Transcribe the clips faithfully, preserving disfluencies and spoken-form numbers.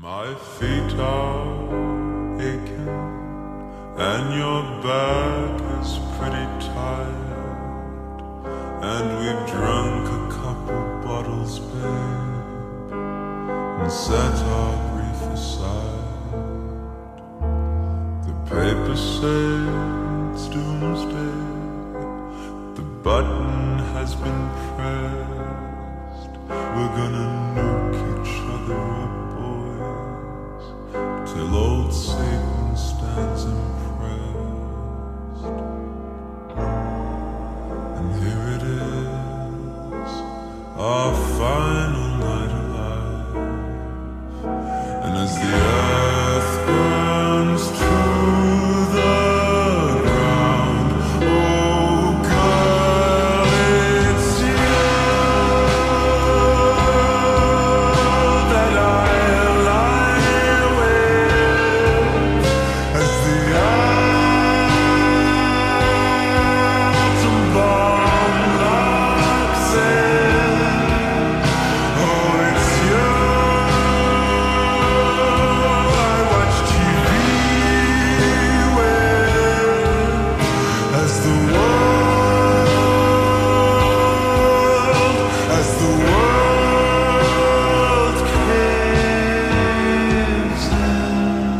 My feet are aching and your back is pretty tired, and we've drunk a couple bottles, babe, and set our grief aside. The papers say it's doomsday, the button has been pressed, we're gonna nuke each other up, boys, till old Satan stands impressed. And here it is, our final night alive, and as the earth burns to the ground, oh girl, it's you that I lie with, as the atom bomb locks in. Oh, it's you I watch T V with, as the world, as the world caves in.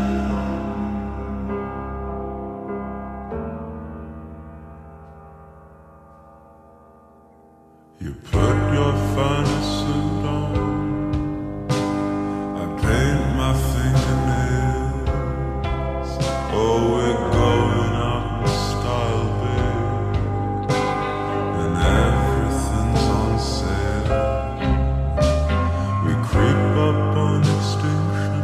You put your finest suit on, I paint my fingernails. Oh, we're going out in style, babe, and everything's on sale. We creep up on extinction,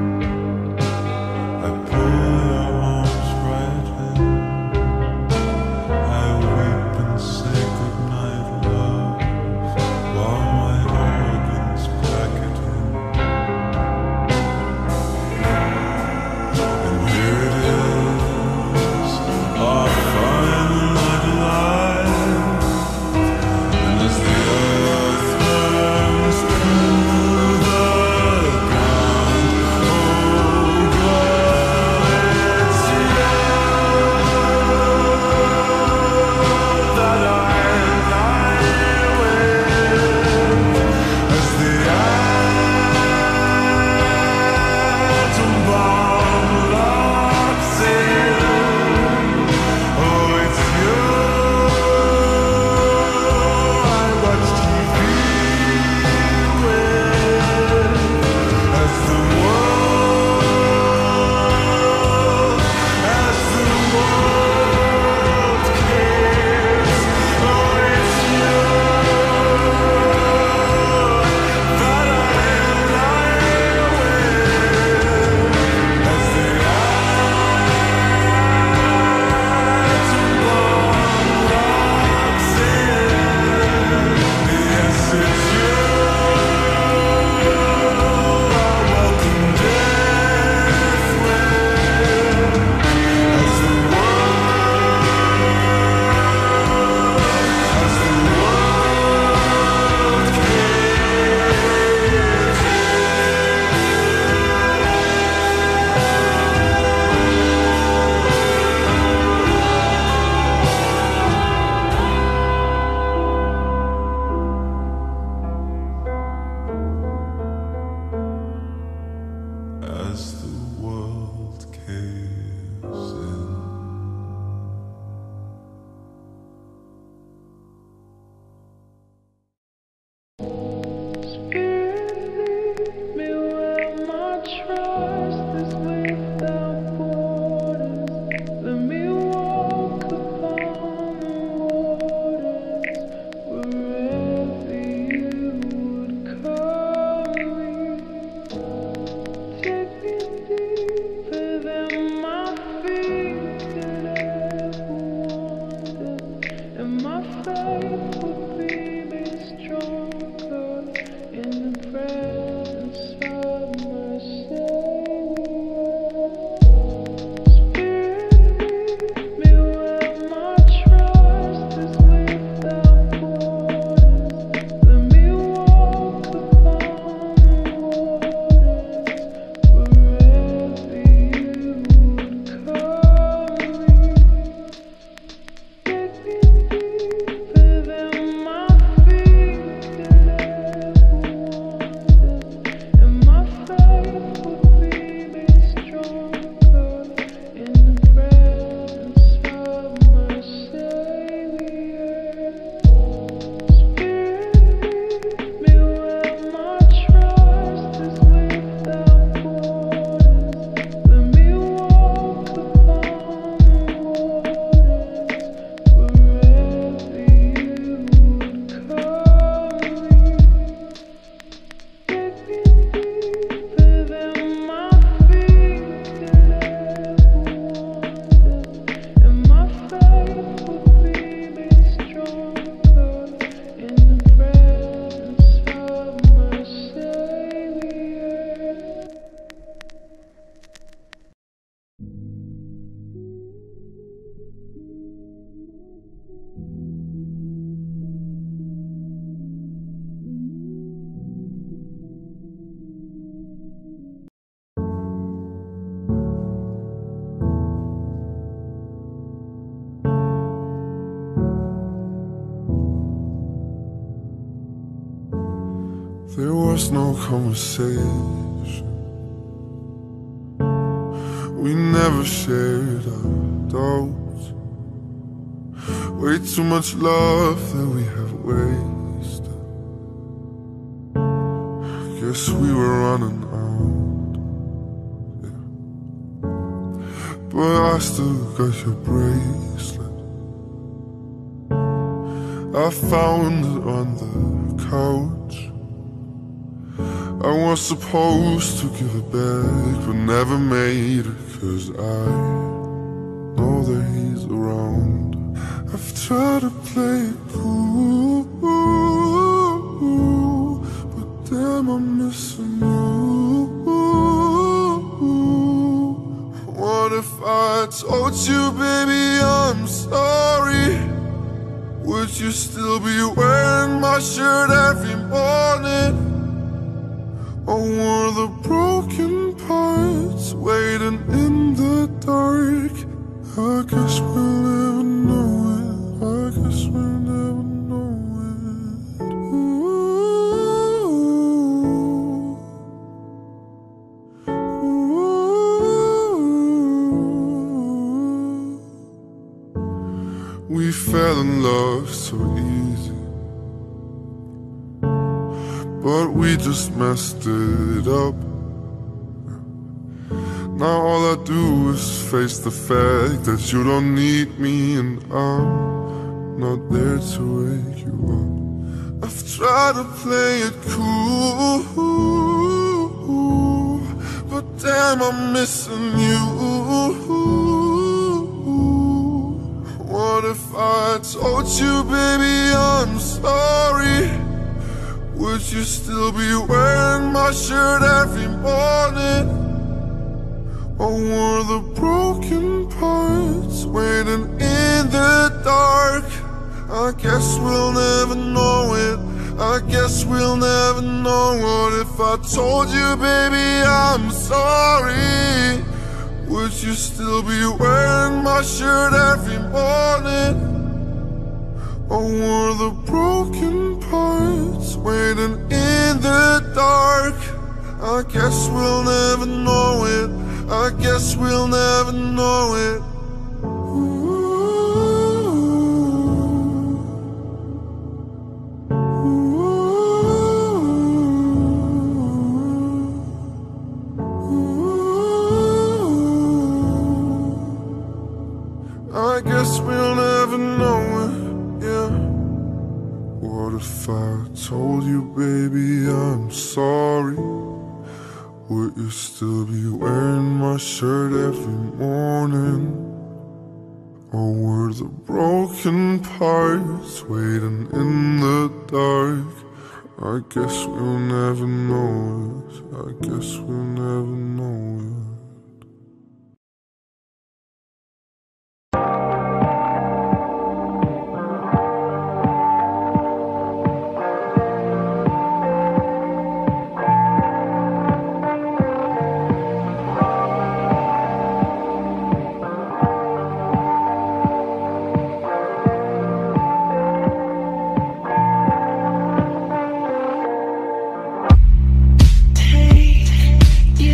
I pull your arms right in, I weep and say goodnight, love, while my organs pack it in. And here it is, our final night alive, and as the earth burns to the ground, oh girl, it's you that I lie with, as the atom bomb locks in. Oh, it's you I watch T V with, as the world, as the world cares. Oh, it's you that I lie with, as the atom bomb locks in. Yes, it's you I welcome death with, as the world, as the world caves as the world caves in. Spirit, me where my trust is without borders. Let me walk upon the waters wherever you would call me. Take me There was no conversation. We never shared our doubts. Way too much love that we have wasted. Guess we were running out, yeah. But I still got your bracelet. I found it on the couch. I was supposed to give it back, but never made it, 'cause I know that he's around. I've tried to play it cool, but damn, I'm missing you. What if I told you, baby, I'm sorry? Would you still be wearing my shirt every morning? Or were the broken parts waiting in the dark? I guess we'll never know it. I guess we'll never know it. Ooh. Ooh. We fell in love so easy, but we just messed it up. Now all I do is face the fact that you don't need me, and I'm not there to wake you up. I've tried to play it cool, but damn, I'm missing you. What if I told you, baby, I'm sorry? Would you still be wearing my shirt every morning? Or were the broken parts waiting in the dark? I guess we'll never know it. I guess we'll never know. What if I told you, baby, I'm sorry? Would you still be wearing my shirt every morning? Or were the broken parts waiting in the dark? I guess we'll never know it. I guess we'll never know it. Ooh. Ooh. Ooh. I guess we'll never know it. What if I told you, baby, I'm sorry? Would you still be wearing my shirt every morning? Or were the broken parts waiting in the dark? I guess we'll never know it. I guess we'll never know it. Take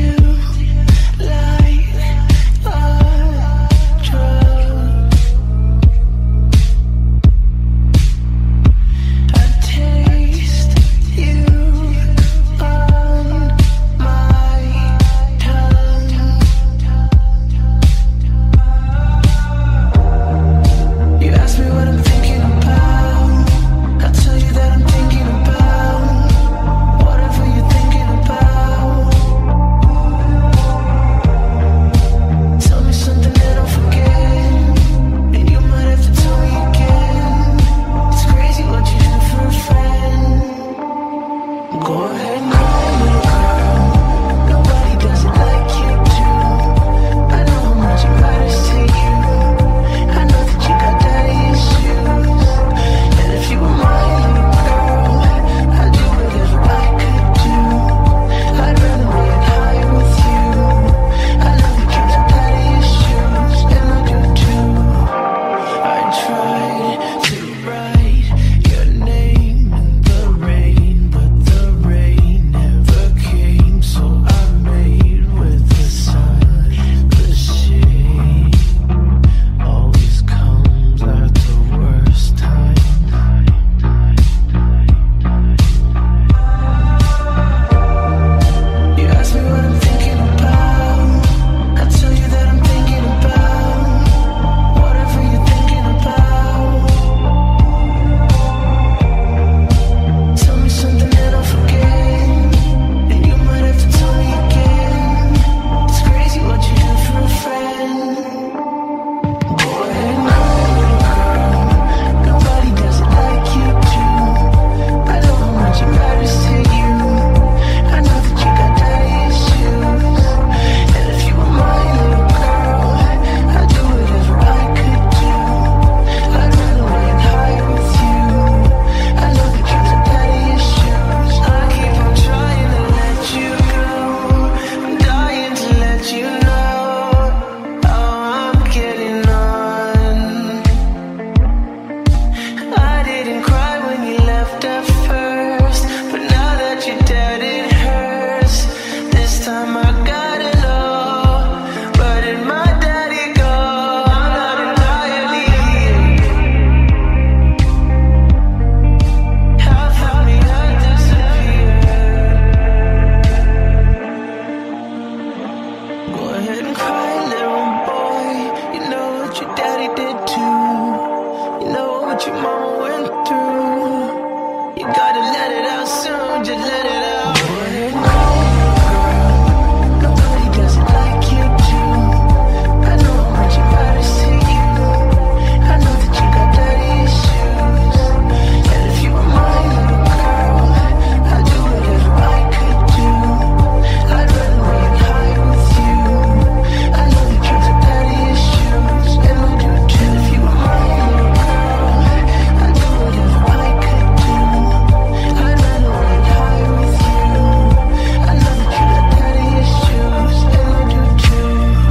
ahead and cry, little boy. You know what your daddy did too. You know what your mama went through. You gotta let it out soon, just let it out. Go ahead and cry, girl. Nobody does it like you do. I know how much it matters to you. I know that you got daddy issues. And if you were my little girl, I'd do whatever I could do. I'd run away and hide with you. I know that you got daddy issues, and I do too. And if you were my little girl, I'd do whatever I could do. I'd run away and hide with you. I know that you got daddy issues, and I do too.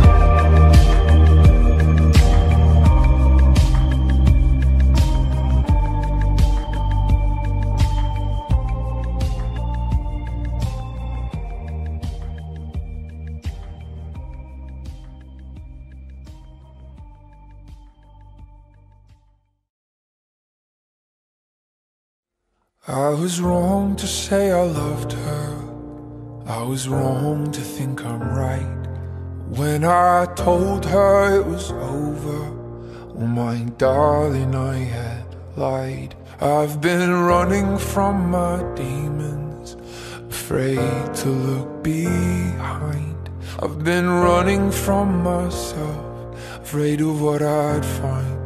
I was wrong to say I loved her. I was wrong to think I'm right. When I told her it was over, oh my darling, I had lied. I've been running from my demons, afraid to look behind. I've been running from myself, afraid of what I'd find.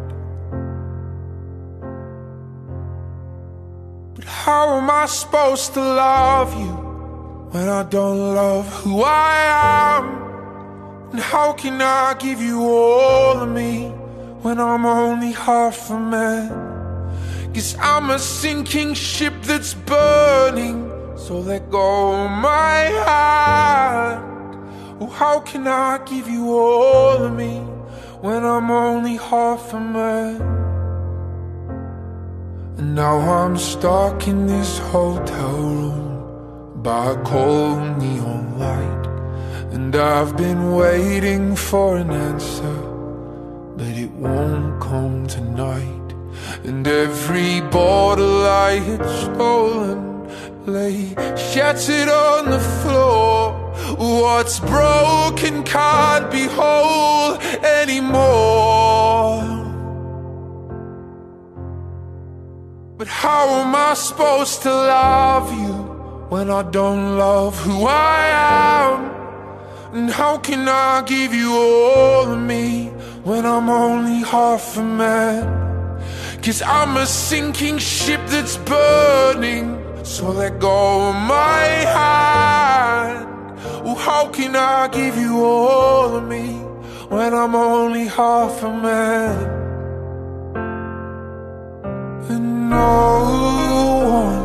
How am I supposed to love you when I don't love who I am? And how can I give you all of me when I'm only half a man? 'Cause I'm a sinking ship that's burning, so let go of my hand. Oh, how can I give you all of me when I'm only half a man? And now I'm stuck in this hotel room by a cold neon light, and I've been waiting for an answer, but it won't come tonight. And every bottle I had stolen lay shattered on the floor. What's broken can't be whole anymore. But how am I supposed to love you when I don't love who I am? And how can I give you all of me when I'm only half a man? 'Cause I'm a sinking ship that's burning, so let go of my hand. Oh, how can I give you all of me when I'm only half a man? And no one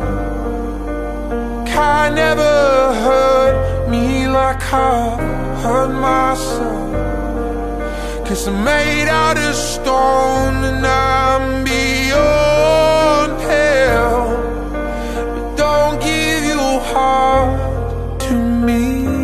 can ever hurt me like I hurt myself. 'Cause I'm made out of stone and I'm beyond hell. But don't give your heart to me.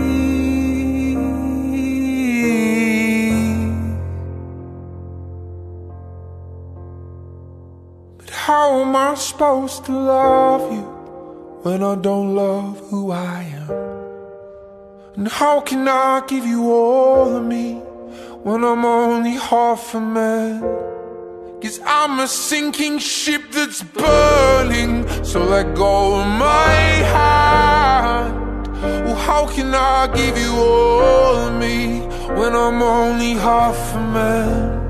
How am I supposed to love you when I don't love who I am? And how can I give you all of me when I'm only half a man? 'Cause I'm a sinking ship that's burning, so let go of my hand. Well, how can I give you all of me when I'm only half a man?